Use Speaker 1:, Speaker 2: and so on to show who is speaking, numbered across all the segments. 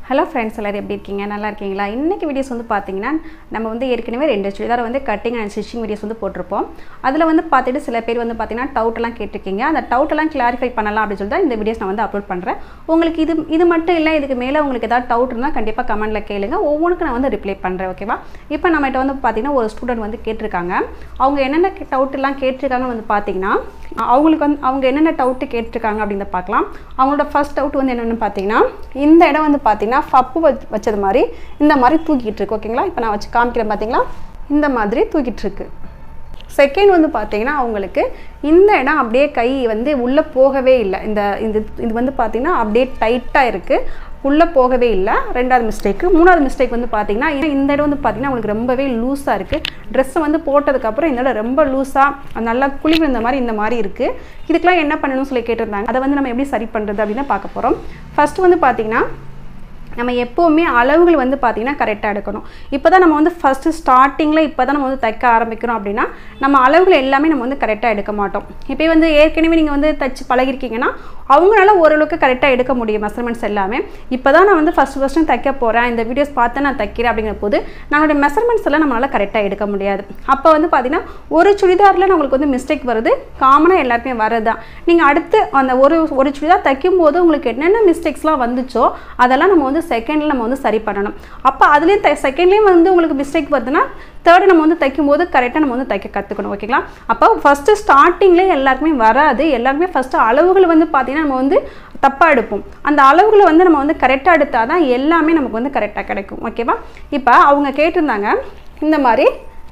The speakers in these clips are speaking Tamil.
Speaker 1: Hello friends, எல்லாரும் எப்படி இருக்கீங்க? நல்லா இருக்கீங்களா? இன்னைக்கு வீடியோஸ் வந்து பாத்தீங்கன்னா நம்ம வந்து ஏற்கனவே ரெண்டு சுடிதார் வந்து கட்டிங் அண்ட் ஸ்டிச்சிங் வீடியோஸ் வந்து போட்டுருப்போம். அதுல வந்து பாத்துட்டு சில பேர் வந்து பாத்தீங்கன்னா டவுட் எல்லாம் கேட்டிருக்கீங்க. அந்த டவுட் எல்லாம் கிளாரிஃபை பண்ணலாம் அப்படி சொல்லிட்டு இந்த வீடியோஸ் நான் வந்து அப்லோட் பண்றேன். உங்களுக்கு இது மட்டும் இல்ல இதுக்கு மேல உங்களுக்கு ஏதாவது டவுட் இருந்தா கண்டிப்பா கமெண்ட்ல கேளுங்க. ஒவ்வொருக்கும் நான் வந்து ரிப்ளை பண்றேன், ஓகேவா? இப்போ நம்மட்ட வந்து பாத்தீங்கன்னா ஒரு ஸ்டூடண்ட் வந்து கேட்டிருக்காங்க. அவங்க என்னென்ன டவுட் எல்லாம் கேட்டிருக்காங்க வந்து பாத்தீங்கன்னா அவங்களுக்கு வந்து அவங்க என்னென்ன டவுட் கேட்டிருக்காங்க அப்படிங்கறத பார்க்கலாம். அவங்களோட ஃபர்ஸ்ட் டவுட் வந்து என்னன்னு பாத்தீங்கன்னா இந்த இடம் வந்து பாத்தீங்கன்னா பப்பு வச்சது மாதிரி இந்த மாதிரி தூக்கிட்டு இருக்கு, ஓகேங்களா? இப்போ நான் வச்சு காமிக்கிறேன் பாத்தீங்களா, இந்த மாதிரி தூக்கிட்டு இருக்கு. செகண்ட் வந்து பாத்தீங்கன்னா அவங்களுக்கு இந்த இடம் அப்படியே கை வந்து உள்ள போகவே இல்லை. இது வந்து பாத்தீங்கன்னா அப்படியே டைட்டா இருக்கு, உள்ள போகவே இல்லை. ரெண்டாவது மிஸ்டேக். மூணாவது மிஸ்டேக் வந்து பாத்தீங்கன்னா இந்த இடம் வந்து பாத்தீங்கன்னா உங்களுக்கு ரொம்பவே லூஸா இருக்கு. ட்ரெஸ் வந்து போட்டதுக்கு அப்புறம் இந்த இடம் ரொம்ப லூஸா நல்லா குழி விழுந்த மாதிரி இந்த மாதிரி இருக்கு. இதுக்கெல்லாம் என்ன பண்ணணும்னு சொல்லி கேட்டிருந்தாங்க. அதை வந்து நம்ம எப்படி சரி பண்றது அப்படின்னு பார்க்க போறோம். ஃபர்ஸ்ட் வந்து பாத்தீங்கன்னா நம்ம எப்பவுமே அளவுகள் வந்து பாத்தீங்கன்னா கரெக்டா எடுக்கணும். இப்போதான் நம்ம வந்து ஃபர்ஸ்ட் ஸ்டார்டிங்ல இப்போதான் நம்ம வந்து தைக்க ஆரம்பிக்கிறோம் அப்படின்னா நம்ம அளவுகள் எல்லாமே நம்ம வந்து கரெக்டா எடுக்க மாட்டோம். இப்போ வந்து ஏற்கனவே நீங்க வந்து தச்சு பழகிருக்கீங்கன்னா அவங்களால ஓரளவுக்கு கரெக்டா எடுக்க முடியும் மெஷர்மெண்ட்ஸ் எல்லாமே. இப்போதான் நான் வந்து ஃபர்ஸ்ட் தைக்க போறேன், இந்த வீடியோஸ் பார்த்து நான் தைக்கிறேன் அப்படிங்கிற போது நம்மளோட மெஷர்மெண்ட்ஸ் எல்லாம் நம்மளால கரெக்டா எடுக்க முடியாது. அப்போ வந்து பாத்தீங்கன்னா ஒரு சுடிதார்ல உங்களுக்கு வந்து மிஸ்டேக் வருது, காமனா எல்லாருமே வரதுதான். நீங்க அடுத்து அந்த ஒரு சுடிதார் தைக்கும் போது உங்களுக்கு என்னென்ன மிஸ்டேக்ஸ்லாம் வந்துச்சோ அதெல்லாம் நம்ம வந்து செகண்ட்ல நம்ம வந்து சரி பண்ணணும். அப்போ அதுலேயும் செகண்ட்லேயும் வந்து உங்களுக்கு மிஸ்டேக் வருதுன்னா தேர்டு நம்ம வந்து தைக்கும் போது கரெக்டாக நம்ம வந்து தைக்க கற்றுக்கணும், ஓகேங்களா? அப்போ ஃபர்ஸ்ட் ஸ்டார்டிங்லேயே எல்லாருக்குமே வராது. எல்லாருமே ஃபர்ஸ்ட் அளவுகள் வந்து பார்த்தீங்கன்னா நம்ம வந்து தப்பாக எடுப்போம். அந்த அளவுகளை வந்து நம்ம வந்து கரெக்டாக எடுத்தால் தான் எல்லாமே நமக்கு வந்து கரெக்டாக கிடைக்கும், ஓகேவா? இப்போ அவங்க கேட்டிருந்தாங்க இந்த மாதிரி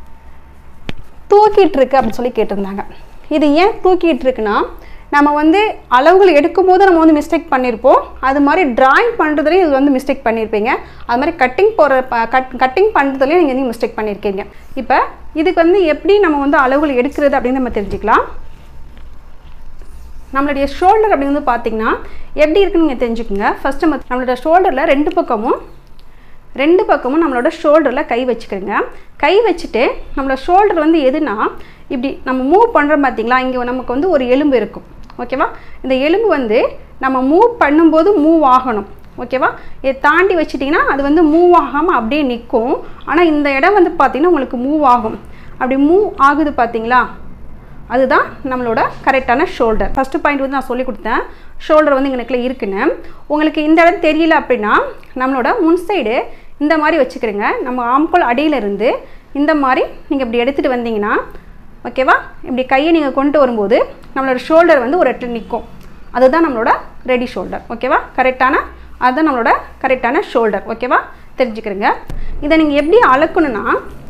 Speaker 1: தூக்கிட்டு இருக்கு அப்படின்னு சொல்லி கேட்டிருந்தாங்க. இது ஏன் தூக்கிட்டு இருக்குன்னா நம்ம வந்து அளவுகள் எடுக்கும் போது நம்ம வந்து மிஸ்டேக் பண்ணியிருப்போம். அது மாதிரி டிராயிங் பண்ணுறதுலேயும் இது வந்து மிஸ்டேக் பண்ணியிருப்பீங்க. அது மாதிரி கட்டிங் பண்ணுறதுலேயும் நீங்கள் வந்து மிஸ்டேக் பண்ணியிருக்கீங்க. இப்போ இதுக்கு வந்து எப்படி நம்ம வந்து அளவுகள் எடுக்கிறது அப்படின்னு நம்ம தெரிஞ்சுக்கலாம். நம்மளுடைய ஷோல்டர் அப்படின்னு வந்து பார்த்தீங்கன்னா எப்படி இருக்குன்னு நீங்கள் தெரிஞ்சுக்கோங்க. ஃபர்ஸ்ட் நம்ம நம்மளோட ஷோல்டரில் ரெண்டு பக்கமும் நம்மளோட ஷோல்டரில் கை வச்சுக்கிறோங்க. கை வச்சுட்டு நம்மளோட ஷோல்டர் வந்து எதுனா இப்படி நம்ம மூவ் பண்ணுறோம் பார்த்தீங்களா, இங்கே நமக்கு வந்து ஒரு எலும்பு இருக்கும், ஓகேவா? இந்த எலும்பு வந்து நம்ம மூவ் பண்ணும்போது மூவ் ஆகணும், ஓகேவா? இதை தாண்டி வச்சிட்டிங்கன்னா அது வந்து மூவ் ஆகாமல் அப்படியே நிற்கும். ஆனால் இந்த இடம் வந்து பார்த்தீங்கன்னா உங்களுக்கு மூவ் ஆகும். அப்படி மூவ் ஆகுது பார்த்தீங்களா, அதுதான் நம்மளோட கரெக்டான ஷோல்டர். ஃபர்ஸ்ட் பாயிண்ட் வந்து நான் சொல்லி கொடுத்தேன், ஷோல்டர் வந்து எங்களுக்குள்ள இருக்குன்னு. உங்களுக்கு இந்த இடம் தெரியல அப்படின்னா நம்மளோட முன் சைடு இந்த மாதிரி வச்சுக்கிறேங்க. நம்ம ஆம்கோல் அடியிலிருந்து இந்த மாதிரி நீங்கள் இப்படி எடுத்துகிட்டு வந்தீங்கன்னா, ஓகேவா? இப்படி கையை நீங்கள் கொண்டு வரும்போது நம்மளோட ஷோல்டர் வந்து ஒரு இடத்துல நிற்கும். அதுதான் நம்மளோட ரெடி ஷோல்டர், ஓகேவா? அதுதான் நம்மளோட கரெக்டான ஷோல்டர், ஓகேவா? தெரிஞ்சுக்கிறேங்க. இதை நீங்கள் எப்படி அளக்கணும்னா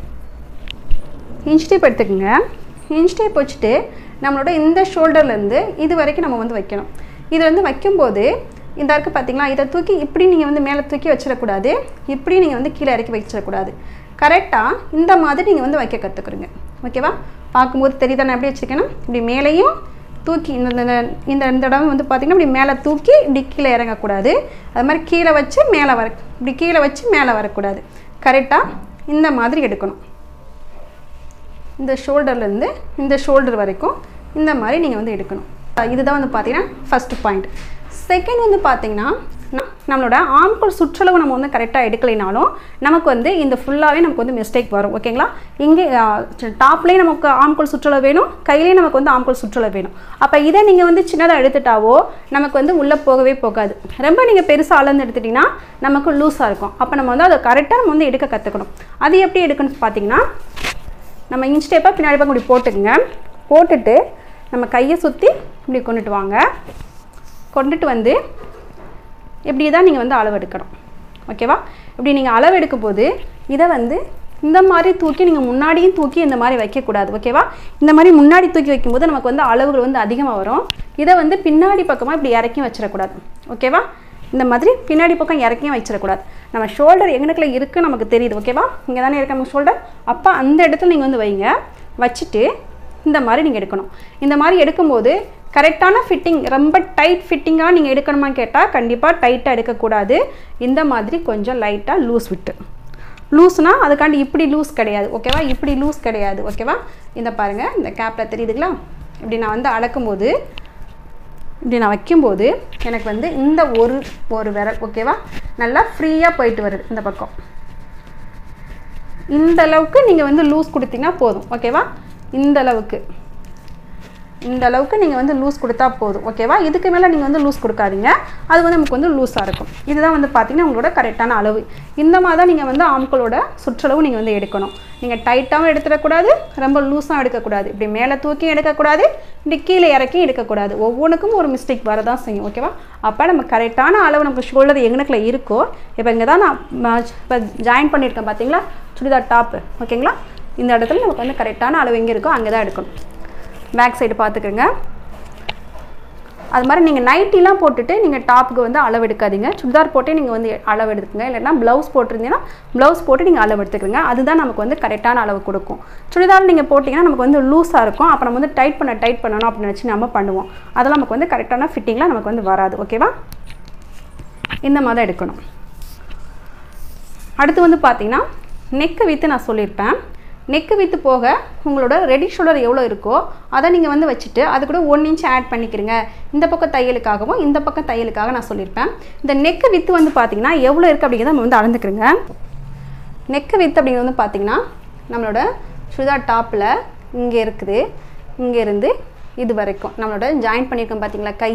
Speaker 1: இன்ச் டேப் எடுத்துக்கோங்க. இன்ச் டேப் வச்சுட்டு நம்மளோட இந்த ஷோல்டர்லேருந்து இது வரைக்கும் நம்ம வந்து வைக்கணும். இது வந்து வைக்கும்போது இந்த இருக்குது பார்த்தீங்களா, இதை தூக்கி இப்படி நீங்கள் வந்து மேலே தூக்கி வச்சிடக்கூடாது, இப்படி நீங்கள் வந்து கீழே இறக்கி வச்சிடக்கூடாது. கரெக்டாக இந்த மாதிரி நீங்கள் வந்து வைக்க கற்றுக்குறீங்க, ஓகேவா? பார்க்கும்போது தெரியுதா நான் எப்படி வச்சுருக்கேன்னா இப்படி மேலேயும் தூக்கி இந்த இடம் வந்து பார்த்திங்கன்னா இப்படி மேலே தூக்கி இப்படி கீழே இறங்கக்கூடாது. அது மாதிரி கீழே வச்சு இப்படி கீழே வச்சு மேலே வரக்கூடாது. கரெக்டாக இந்த மாதிரி எடுக்கணும். இந்த ஷோல்டர்லேருந்து இந்த ஷோல்டர் வரைக்கும் இந்த மாதிரி நீங்கள் வந்து எடுக்கணும். இதுதான் வந்து பார்த்தீங்கன்னா ஃபர்ஸ்ட் பாயிண்ட். செகண்ட் வந்து பார்த்தீங்கன்னா நம்மளோட ஆம்கோல் சுற்றளவு நம்ம வந்து கரெக்டாக எடுக்கலைனாலும் நமக்கு வந்து இந்த ஃபுல்லாகவே நமக்கு வந்து மிஸ்டேக் வரும், ஓகேங்களா? இங்கே டாப்லேயும் நமக்கு ஆம்கோல் சுற்றளவு வேணும், கையிலேயும் நமக்கு வந்து ஆம்கோல் சுற்றளவு வேணும். அப்போ இதை நீங்கள் வந்து சின்னதாக எடுத்துட்டாவோ நமக்கு வந்து உள்ளே போகவே போகாது. ரொம்ப நீங்கள் பெருசாக அளந்து எடுத்துட்டிங்கன்னா நமக்கு லூஸாக இருக்கும். அப்போ நம்ம வந்து அதை கரெக்டாக நம்ம வந்து எடுக்க கற்றுக்கணும். அது எப்படி எடுக்கணும்னு பார்த்தீங்கன்னா நம்ம இன்ச் டேப்பாக பின்னாடி பக்கம் இப்படி போட்டுக்குங்க. போட்டுட்டு நம்ம கையை சுற்றி இப்படி கொண்டுட்டு வந்து இப்படி தான் நீங்கள் வந்து அளவு எடுக்கணும், ஓகேவா? இப்படி நீங்கள் அளவு எடுக்கும்போது இதை வந்து இந்த மாதிரி தூக்கி நீங்கள் முன்னாடியும் தூக்கி இந்த மாதிரி வைக்கக்கூடாது, ஓகேவா? இந்த மாதிரி முன்னாடி தூக்கி வைக்கும்போது நமக்கு வந்து அளவுகள் வந்து அதிகமாக வரும். இதை வந்து பின்னாடி பக்கமாக இப்படி இறக்கி வச்சிடக்கூடாது, ஓகேவா? இந்த மாதிரி பின்னாடி பக்கம் இறக்கியும் வச்சிடக்கூடாது. நம்ம ஷோல்டர் எங்கனக்குள்ள இருக்குது நமக்கு தெரியுது, ஓகேவா? இங்கே தானே இருக்க நம்ம ஷோல்டர். அப்போ அந்த இடத்துல நீங்கள் வந்து வைங்க. வச்சுட்டு இந்த மாதிரி நீங்கள் எடுக்கணும். இந்த மாதிரி எடுக்கும்போது கரெக்டான ஃபிட்டிங், ரொம்ப டைட் ஃபிட்டிங்காக நீங்கள் எடுக்கணுமா கேட்டால் கண்டிப்பாக டைட்டாக எடுக்கக்கூடாது. இந்த மாதிரி கொஞ்சம் லைட்டாக லூஸ்னா அதுக்காண்டி இப்படி லூஸ் கிடையாது, ஓகேவா? இப்படி லூஸ் கிடையாது, ஓகேவா? இந்த பாருங்கள், இந்த கேப்பில் தெரியுதுங்களா? இப்படி நான் வந்து அளக்கும்போது இப்படி நான் வைக்கும்போது எனக்கு வந்து இந்த ஒரு விரல் ஓகேவா நல்லா ஃப்ரீயாக போயிட்டு வருது இந்த பக்கம். இந்த அளவுக்கு நீங்கள் வந்து லூஸ் கொடுத்தீங்கன்னா போதும் ஓகேவா. இந்த அளவுக்கு நீங்கள் வந்து லூஸ் கொடுத்தா போதும் ஓகேவா. இதுக்கு மேலே நீங்கள் வந்து லூஸ் கொடுக்காதீங்க, அது வந்து நமக்கு வந்து லூஸாக இருக்கும். இதுதான் வந்து பார்த்திங்கன்னா உங்களோட கரெக்டான அளவு. இந்த மாதிரி தான் நீங்கள் வந்து ஆம்கோலோட சுற்றளவு நீங்கள் வந்து எடுக்கணும். நீங்கள் டைட்டாகவும் எடுத்துடக்கூடாது, ரொம்ப லூஸாக எடுக்கக்கூடாது, இப்படி மேலே தூக்கியும் எடுக்கக்கூடாது, இப்படி கீழே இறக்கியும் எடுக்கக்கூடாது. ஒவ்வொன்றுக்கும் ஒரு மிஸ்டேக் வரதான் செய்யும் ஓகேவா. அப்போ நம்ம கரெக்டான அளவு நமக்கு ஷோல்டர் எங்கனக்குள்ள இருக்கோ, இப்போ இங்கே தான் நான் இப்போ ஜாயின் பண்ணியிருக்கேன் பார்த்தீங்களா சுடிதார் டாப்பு ஓகேங்களா. இந்த இடத்துல நமக்கு வந்து கரெக்டான அளவு எங்கே இருக்கோ அங்கே தான் எடுக்கணும். பேக் சைடு பார்த்துக்குங்க. அது மாதிரி நீங்கள் நைட்டிலாம் போட்டுட்டு நீங்கள் டாப்புக்கு வந்து அளவு எடுக்காதீங்க. சுடிதார் போட்டே நீங்கள் வந்து அளவு எடுத்துக்கங்க. இல்லைன்னா ப்ளவுஸ் போட்டிருந்தீங்கன்னா ப்ளவுஸ் போட்டு நீங்கள் அளவு எடுத்துக்கிறீங்க. அதுதான் நமக்கு வந்து கரெக்டான அளவு கொடுக்கும். சுடிதார் நீங்கள் போட்டிங்கன்னா நமக்கு வந்து லூஸாக இருக்கும். அப்போ நம்ம வந்து டைட் பண்ணணும் அப்படின்னு நினச்சி நம்ம பண்ணுவோம். அதெல்லாம் நமக்கு வந்து கரெக்டான ஃபிட்டிங்லாம் நமக்கு வந்து வராது ஓகேவா. இந்த மாதிரி எடுக்கணும். அடுத்து வந்து பார்த்தீங்கன்னா நெக்கு வித்து நான் சொல்லியிருப்பேன். நெக்கு வித்து போக உங்களோட ரெடி ஷோல்டர் எவ்வளோ இருக்கோ அதை நீங்கள் வந்து வச்சுட்டு அது கூட 1 இன்ச் ஆட் பண்ணிக்கிறீங்க. இந்த பக்கம் தையலுக்காகவும் இந்த பக்கம் தையலுக்காக நான் சொல்லியிருப்பேன். இந்த நெக்கு வித்து வந்து பார்த்திங்கன்னா எவ்வளோ இருக்குது அப்படிங்கிறத நம்ம வந்து அளந்துக்கிறோங்க. நெக்கு வித்து அப்படிங்கிறது வந்து பார்த்திங்கன்னா நம்மளோட சுடிதார் டாப்பில் இங்கே இருக்குது, இங்கேருந்து இது வரைக்கும் நம்மளோட ஜாயின் பண்ணியிருக்கோம் பார்த்தீங்களா கை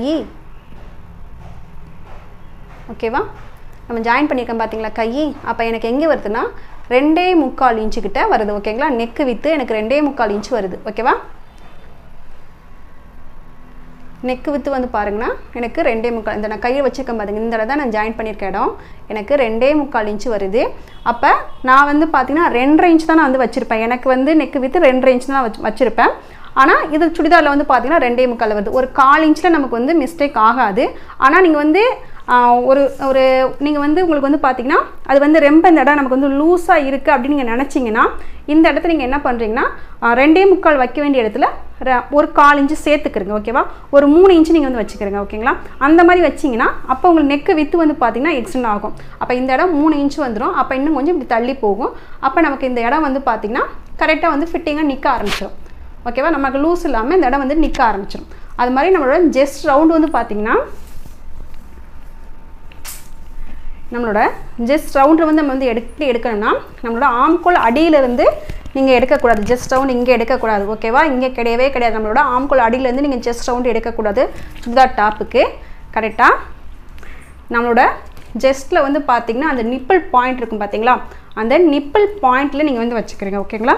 Speaker 1: ஓகேவா. நம்ம ஜாயின் பண்ணியிருக்கோம் பார்த்தீங்களா கை. அப்போ எனக்கு எங்கே வருதுன்னா 2.25 இன்ச்சு கிட்ட வருது ஓகேங்களா. நெக்கு வித்து எனக்கு 2.25 இன்ச்சு வருது ஓகேவா. நெக்கு வித்து வந்து பாருங்கன்னா எனக்கு 2.25 இந்த நான் கையை வச்சுருக்கேன் பாருங்க, இந்த இடம் தான் நான் ஜாயின் பண்ணியிருக்க இடம், எனக்கு 2.25 இன்ச்சு வருது. அப்போ நான் வந்து பார்த்தீங்கன்னா 2.5 இன்ச் தான் நான் வந்து வச்சுருப்பேன். எனக்கு வந்து நெக்கு வித்து 2.5 இன்ச் தான் வச்சுருப்பேன். ஆனால் இது சுடிதாரில் வந்து பார்த்தீங்கன்னா 2.25 வருது. ஒரு 1/4 இன்ச்சில் நமக்கு வந்து மிஸ்டேக் ஆகாது. ஆனால் நீங்கள் வந்து நீங்கள் வந்து உங்களுக்கு வந்து பார்த்தீங்கன்னா அது வந்து ரொம்ப இந்த இடம் நமக்கு வந்து லூஸாக இருக்குது அப்படின்னு நீங்கள் நினச்சிங்கன்னா இந்த இடத்துல நீங்கள் என்ன பண்ணுறீங்கன்னா 2.25 வைக்க வேண்டிய இடத்துல ஒரு 1/4 இன்ச்சு சேர்த்துக்கிறங்க ஓகேவா. ஒரு 3 இன்ச்சு நீங்கள் வந்து வச்சுக்கிறீங்க ஓகேங்களா. அந்த மாதிரி வச்சிங்கன்னா அப்போ உங்களுக்கு நெக்கு வித்து வந்து பார்த்தீங்கன்னா எக்ஸ்டெண்ட் ஆகும். அப்போ இந்த இடம் 3 இன்ச்சு வந்துடும். அப்போ இன்னும் கொஞ்சம் இப்படி தள்ளி போகும். அப்போ நமக்கு இந்த இடம் வந்து பார்த்தீங்கன்னா கரெக்டாக வந்து ஃபிட்டிங்காக நிற்க ஆரம்பிச்சிடும் ஓகேவா. நமக்கு லூஸ் இல்லாமல் இந்த இடம் வந்து நிற்க ஆரம்பிச்சிடும். அது மாதிரி நம்மளோட ஜஸ்ட் ரவுண்டு வந்து பார்த்தீங்கன்னா நம்மளோட ஜஸ்ட் ரவுண்டு வந்து நம்ம வந்து எடுக்கணும்னா நம்மளோட ஆம்கோல் அடியிலிருந்து நீங்கள் எடுக்கக்கூடாது. ஜஸ்ட் ரவுண்டு இங்கே எடுக்கக்கூடாது ஓகேவா. இங்கே கிடையவே கிடையாது. நம்மளோட ஆம்கோல் அடியிலேருந்து நீங்கள் ஜஸ்ட் ரவுண்டு எடுக்கக்கூடாது சுடிதார் டாப்புக்கு. கரெக்டாக நம்மளோட ஜஸ்ட்டில் வந்து பார்த்திங்கன்னா அந்த நிப்பிள் பாயிண்ட் இருக்கும் பார்த்தீங்களா, அந்த நிப்பிள் பாயிண்டில் நீங்கள் வந்து வச்சுக்கிறீங்க ஓகேங்களா.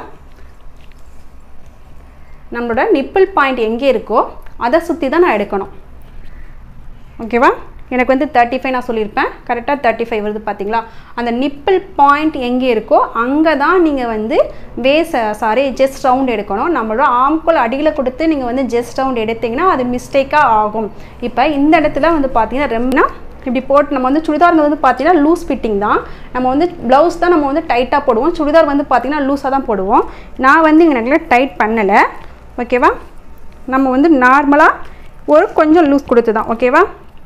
Speaker 1: நம்மளோட நிப்பிள் பாயிண்ட் எங்கே இருக்கோ அதை சுற்றி தான் நான் எடுக்கணும் ஓகேவா. எனக்கு வந்து 35 நான் சொல்லியிருப்பேன், கரெக்டாக 35 வருது பார்த்தீங்களா. அந்த நிப்பிள் பாயிண்ட் எங்கே இருக்கோ அங்கே தான் நீங்கள் வந்து ஜஸ்ட் ரவுண்ட் எடுக்கணும். நம்மளோட ஆம்கோல் அடியில் கொடுத்து நீங்கள் வந்து ஜஸ்ட் ரவுண்ட் எடுத்திங்கன்னா அது மிஸ்டேக்காக ஆகும். இப்போ இந்த இடத்துல வந்து பார்த்தீங்கன்னா ரொம்ப இப்படி போட்டு நம்ம வந்து சுடிதார் வந்து பார்த்தீங்கன்னா லூஸ் ஃபிட்டிங் தான். நம்ம வந்து ப்ளவுஸ் தான் நம்ம வந்து டைட்டாக போடுவோம், சுடிதார் வந்து பார்த்தீங்கன்னா லூஸாக தான் போடுவோம். நான் வந்து இங்கே எனக்கு டைட் பண்ணலை ஓகேவா. நம்ம வந்து நார்மலாக ஒரு கொஞ்சம் லூஸ் கொடுத்து தான் ஓகேவா.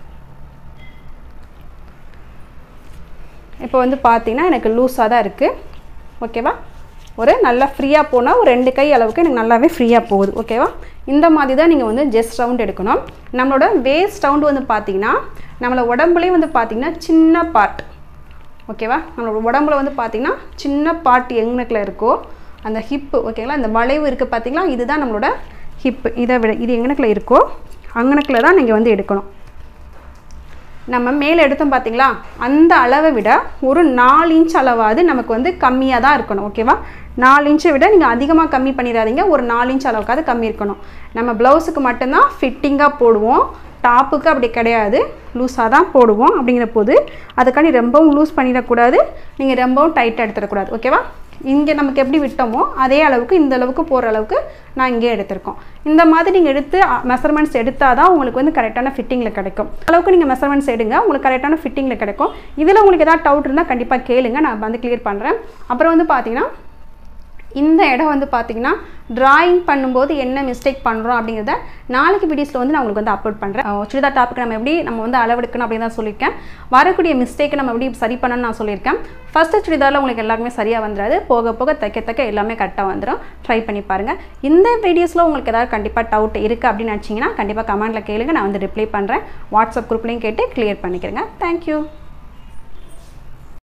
Speaker 1: இப்போ வந்து பார்த்தீங்கன்னா எனக்கு லூஸாக தான் இருக்குது ஓகேவா. ஒரு நல்லா ஃப்ரீயாக போனால் ஒரு 2 கை அளவுக்கு எனக்கு நல்லாவே ஃப்ரீயாக போகுது ஓகேவா. இந்த மாதிரி தான் நீங்கள் வந்து ஜஸ்ட் ரவுண்ட் எடுக்கணும். நம்மளோட வேஸ்ட் ரவுண்டு வந்து பார்த்திங்கன்னா நம்மளோட உடம்புலேயும் வந்து பார்த்திங்கன்னா சின்ன பார்ட் ஓகேவா. நம்மளோட உடம்புல வந்து பார்த்திங்கன்னா சின்ன பார்ட் எங்கனக்கில் இருக்கோ அந்த ஹிப்பு ஓகேங்களா. இந்த வளைவு இருக்குது பார்த்திங்களா, இதுதான் நம்மளோட ஹிப்பு. இதை விட இது எங்கனக்கில் இருக்கோ அங்கனக்கில் தான் நீங்கள் வந்து எடுக்கணும். நம்ம மேலே எடுத்தோம் பார்த்தீங்களா அந்த அளவை விட ஒரு 4 இன்ச் அளவாவது நமக்கு வந்து கம்மியாக தான் இருக்கணும் ஓகேவா. 4 இன்ச்சை விட நீங்கள் அதிகமாக கம்மி பண்ணிடாதீங்க, ஒரு 4 இன்ச் அளவுக்காவது கம்மி இருக்கணும். நம்ம ப்ளவுஸுக்கு மட்டும்தான் ஃபிட்டிங்காக போடுவோம், டாப்புக்கு அப்படி கிடையாது, லூஸாக தான் போடுவோம். அப்படிங்கிற போது அதுக்காண்டி ரொம்பவும் லூஸ் பண்ணிடக்கூடாது, நீங்கள் ரொம்பவும் டைட்டாக எடுத்துடக்கூடாது ஓகேவா. இங்கே நமக்கு எப்படி விட்டோமோ அதே அளவுக்கு இந்த அளவுக்கு போகிற அளவுக்கு நான் இங்கே எடுத்திருக்கோம். இந்த மாதிரி நீங்கள் எடுத்து மெஷர்மெண்ட்ஸ் எடுத்தால் தான் உங்களுக்கு வந்து கரெக்டான ஃபிட்டிங்கில் கிடைக்கும். அளவுக்கு நீங்கள் மெஷர்மெண்ட்ஸ் எடுங்க, உங்களுக்கு கரெக்டான ஃபிட்டிங்கில் கிடைக்கும். இதில் உங்களுக்கு ஏதாவது டவுட் இருந்தால் கண்டிப்பாக கேளுங்க, நான் வந்து கிளியர் பண்ணுறேன். அப்புறம் வந்து பார்த்தீங்கன்னா இந்த இடம் வந்து பார்த்திங்கன்னா ட்ராயிங் பண்ணும்போது என்ன மிஸ்டேக் பண்ணுறோம் அப்படிங்கிறத நாளைக்கு வீடியோஸில் வந்து நான் உங்களுக்கு வந்து அப்லோட் பண்ணுறேன். சுடிதார் டாப்புக்கு நம்ம வந்து அளவெடுக்கணும் அப்படின்னு தான் சொல்லியிருக்கேன். வரக்கூடிய மிஸ்டேக்கை நம்ம எப்படி சரி பண்ணணும்னு நான் சொல்லியிருக்கேன். ஃபஸ்ட்டு சுடிதாரில் உங்களுக்கு எல்லாருமே சரியாக வந்துடாது, போக போக தைக்க எல்லாமே கரெக்டாக வந்துடும். ட்ரை பண்ணி பாருங்கள். இந்த வீடியோஸில் உங்களுக்கு ஏதாவது கண்டிப்பாக டவுட் இருக்குது அப்படின்னு நினச்சிங்கன்னா கண்டிப்பாக கமெண்ட்டில் கேளுங்க, நான் வந்து ரிப்ளை பண்ணுறேன். வாட்ஸ்அப் குரூப்லேயும் கேட்டு கிளியர் பண்ணிக்கிறேங்க. தேங்க்யூ.